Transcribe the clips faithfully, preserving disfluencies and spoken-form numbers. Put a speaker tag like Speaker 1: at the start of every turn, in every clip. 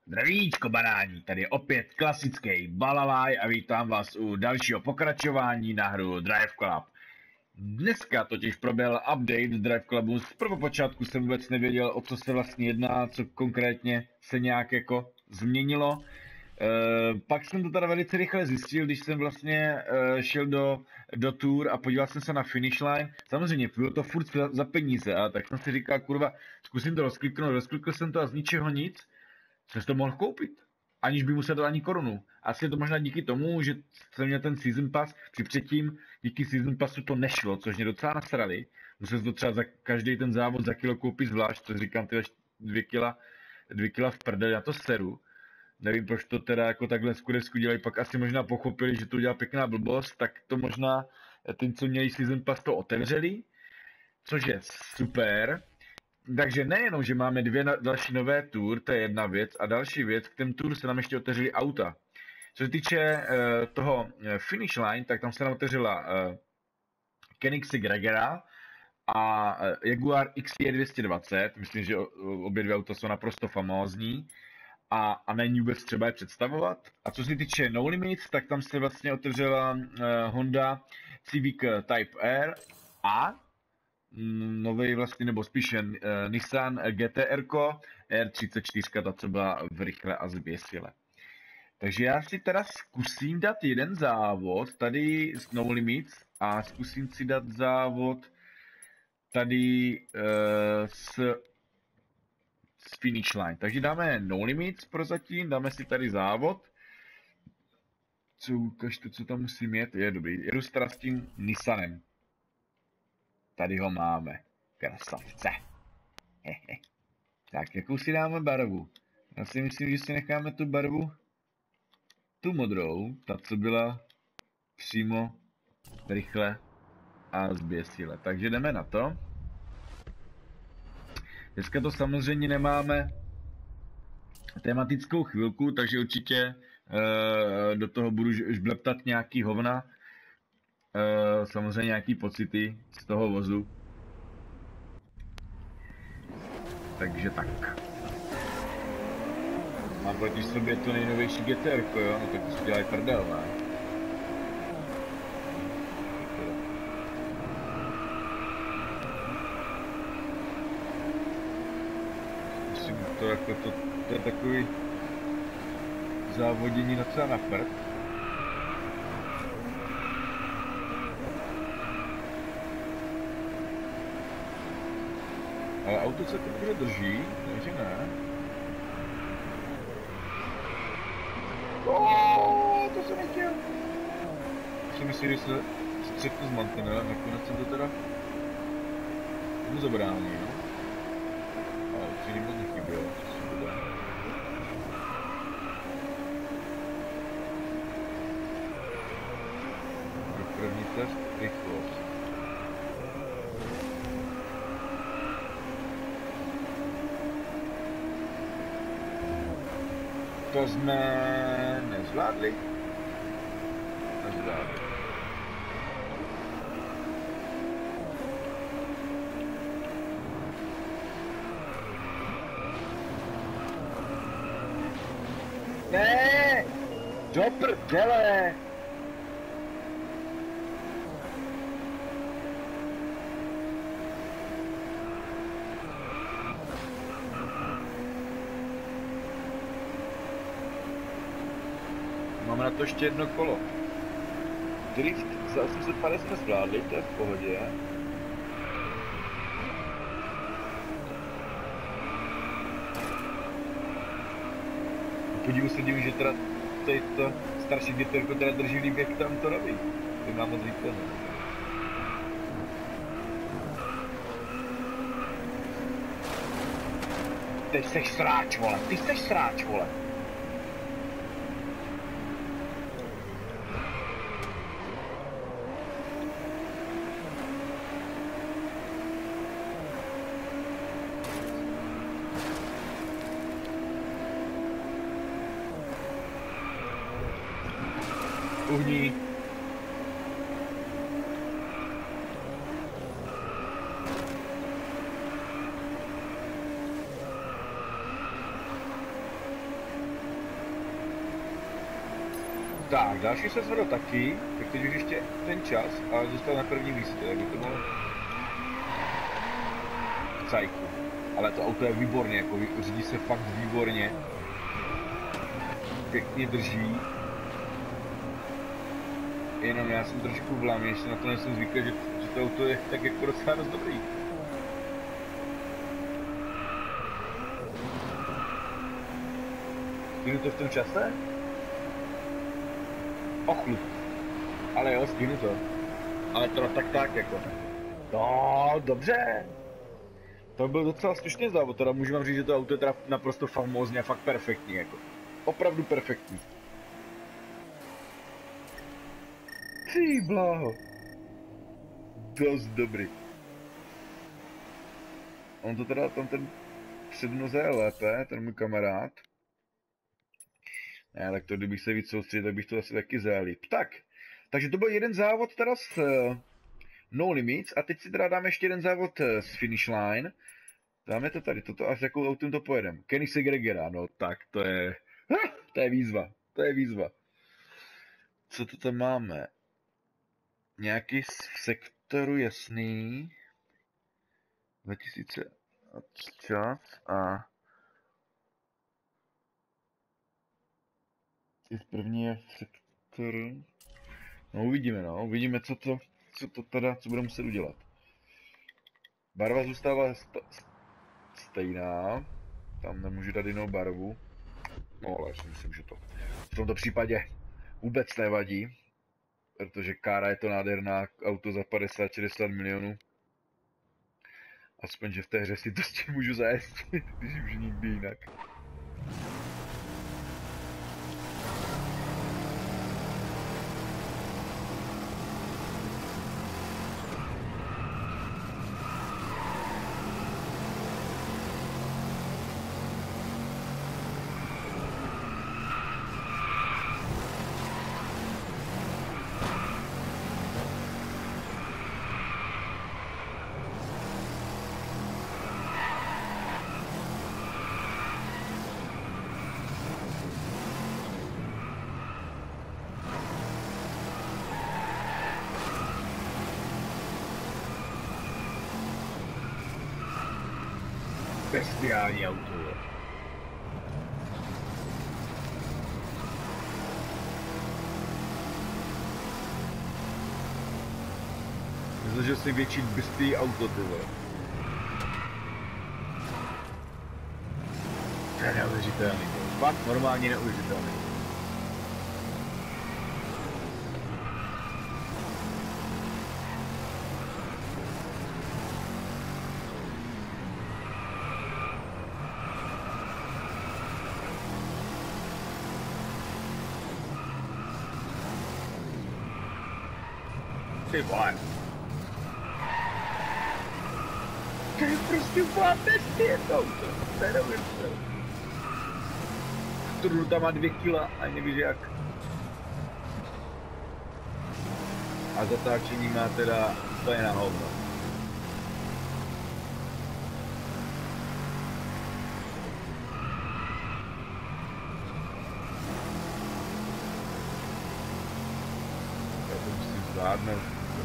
Speaker 1: Zdravíčko banání, tady je opět klasický Balalaj a vítám vás u dalšího pokračování na hru Drive Club. Dneska totiž proběhl update Drive Clubu, z prvopočátku jsem vůbec nevěděl, o co se vlastně jedná, co konkrétně se nějak jako změnilo. E, pak jsem to teda velice rychle zjistil, když jsem vlastně e, šel do, do tour a podíval jsem se na finish line. Samozřejmě bylo to furt za, za peníze, a tak jsem si říkal, kurva, zkusím to rozkliknout, rozklikl jsem to a z ničeho nic jsem to mohl koupit, aniž by musel dát ani korunu. Asi je to možná díky tomu, že jsem měl ten season pass, při předtím díky season passu to nešlo, což mě docela nasrali. Musel jsem to třeba za každý ten závod za kilo koupit zvlášť, což říkám, tyhle dvě kila, dvě kila v prdeli, já to seru. Nevím, proč to teda jako takhle skutečku dělají, pak asi možná pochopili, že to udělá pěkná blbost, tak to možná tím, co měli season pass, to otevřeli, což je super. Takže nejenom, že máme dvě na, další nové tour, to je jedna věc, a další věc, k těm tour se nám ještě otevřely auta. Co se týče uh, toho uh, finish line, tak tam se nám otevřela uh, Koenigsegg Regera a uh, Jaguar X J dvě stě dvacet, myslím, že uh, obě dvě auta jsou naprosto famózní a, a není vůbec třeba je představovat. A co se týče No Limits, tak tam se vlastně otevřela uh, Honda Civic Type R a nový vlastně, nebo spíše uh, Nissan G T R R třicet čtyři, ta co byla v rychle a zběsile. Takže já si teda zkusím dát jeden závod tady s No Limits a zkusím si dát závod tady uh, s, s Finish Line. Takže dáme No Limits prozatím, dáme si tady závod. Co ukažte, co tam musím jet, je dobrý. Jedu teda s tím Nissanem. Tady ho máme. Krasavce. Hehe. Tak, jakou si dáme barvu? Já si myslím, že si necháme tu barvu, tu modrou, ta, co byla přímo, rychle a zběsile. Takže jdeme na to. Dneska to samozřejmě nemáme tematickou chvilku, takže určitě uh, do toho budu žbleptat nějaký hovna. Uh, samozřejmě nějaký pocity z toho vozu. Takže tak. Mám proti sobě to nejnovější G T R, jo? No tak to si dělají prdel, ne? Myslím, to jako to, to je takový závodění docela na prd. Ale auto se to dobře drží, takže ne. Oooo, to jsem nechtěl. Už si myslím, že se střetnu s mantinelem, nakonec jsem to teda tomu zabrání, no. Ale určitě moc nechybělo, co se to dá. Pro první test rychlost. To jsme nezvládli. Nezvládli. Ne! Do prdele! Máme na to ještě jedno kolo. Drift za osm set padesát jsme zvládli, to je v pohodě. Podívu se divím, že teda tady to starší děterko teda drží líp, jak tam to robí. To má moc výkonu. Ty seš sráč, vole, ty seš sráč, vole. Uhní. Tak, další se zvedl taky, tak teď už ještě ten čas, ale zůstal na první místě, tak by to mohlo... Cajku. Ale to auto je výborně, jako řídí se fakt výborně. Pěkně drží. Jenom já jsem trošku v lámě, ještě na to nejsem zvyklý, že, že to auto je tak jako docela dost dobrý. Stihnu to v tom čase? Ochlup. Ale jo, stihnu to. Ale to tak tak jako. No, dobře. To byl docela slušný závod, teda můžu vám říct, že to auto je teda naprosto famózní a fakt perfektní jako. Opravdu perfektní. Ty bláho. Dost dobrý. On to teda, tam ten přednoze je lépe, ten můj kamarád. Ne, tak to kdybych se víc soustředil, tak bych to asi taky zajel líp. Tak, takže to byl jeden závod teda s uh, No Limits a teď si teda dáme ještě jeden závod uh, s Finish Line. Dáme to tady, toto až jakou autem to pojedem. Kenny Segregera, no tak to je, ha, to je výzva, to je výzva. Co to tam máme? Nějaký v sektoru jasný. dva tisíce čas a první je v sektoru. No uvidíme, no, uvidíme, co to, co to teda, co budeme muset udělat. Barva zůstává st stejná, tam nemůžu dát jinou barvu. No ale si myslím, že to v tomto případě vůbec nevadí, protože Kára je to nádherná auto za padesát šedesát milionů. Aspoň, že v té hře si to s tím můžu zajet, když už nikdy jinak. Bestiální auto. Myslím, že si větší bystý auto, ty vole. To je neuvěřitelný, fakt normálně neuvěřitelný. Ty vole. To je prostě úplná bestie to auto. To je neuvěřitelné. Trudl tam má dvě kila a nevíš jak. A zatáčení má teda úplně na hovno. Já to musím zvládnout.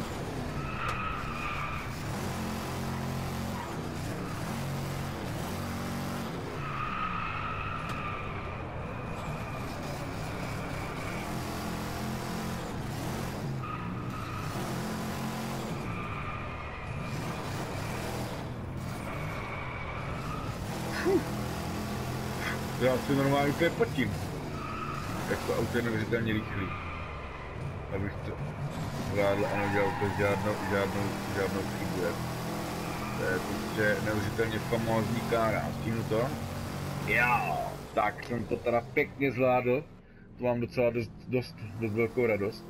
Speaker 1: Já si normálně úplně potím. Jak to auto je neuvěřitelně rychlý. Abych to zvládl a nedělal to žádnou, žádnou, žádnou chybu. To je prostě neuvěřitelně famózní kára. Stihnu to? Jo, tak jsem to teda pěkně zvládl. To mám docela dost, dost, dost velkou radost.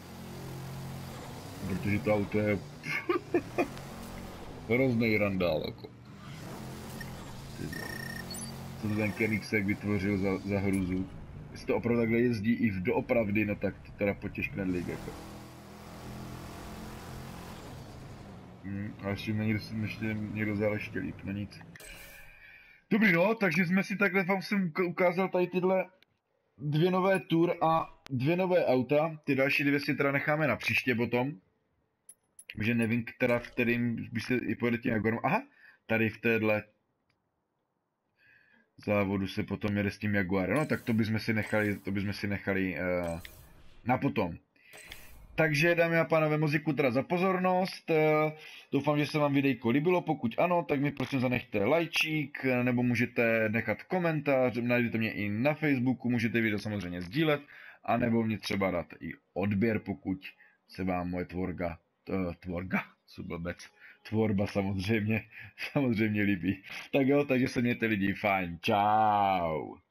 Speaker 1: Protože to auto je hrozný randál jako. Co to ten Koenigsegg vytvořil za, za hruzu. Jestli to opravdu takhle jezdí i v doopravdy, no tak to teda potěžkne lidi jako. Hmm, a ještě mě někdo, ještě někdo vzal ještě líp, no nic. Dobrý no, takže jsme si takhle vám jsem ukázal tady tyhle dvě nové tour a dvě nové auta, ty další dvě si teda necháme na příště potom. Že nevím, která, v kterým by se i pojede tím Jaguarem. Aha, tady v téhle závodu se potom jede s tím Jaguarem. No tak to bychom si nechali, to bychom si nechali uh, na potom. Takže dámy a pánové, moc děkuji teda za pozornost. Uh, doufám, že se vám videjko líbilo. Pokud ano, tak mi prosím zanechte lajčík, nebo můžete nechat komentář, najdete mě i na Facebooku, můžete video samozřejmě sdílet, anebo mě třeba dát i odběr, pokud se vám moje tvorga, tvorga, sublbec, tvorba samozřejmě, samozřejmě líbí. Tak jo, takže se mějte lidi, fajn, čau.